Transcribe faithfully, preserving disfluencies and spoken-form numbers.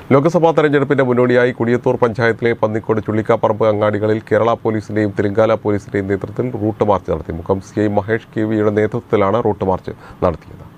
ലോക്സഭാ തെരഞ്ഞെടുപ്പിന്റെ മുന്നോടിയായി കുടിയത്തൂർ പഞ്ചായത്തിലെ പന്നിക്കോട് ചുള്ളിക്കാപ്പറമ്പ് അങ്ങാടികളിൽ കേരള പോലീസിന്റെയും തെലങ്കാന പോലീസിന്റെയും നേതൃത്വത്തിൽ റൂട്ട് മാർച്ച് നടത്തി. മുഖം സി ഐ മഹേഷ് കെ വിയുടെ നേതൃത്വത്തിലാണ് റൂട്ട് മാർച്ച് നടത്തിയത്.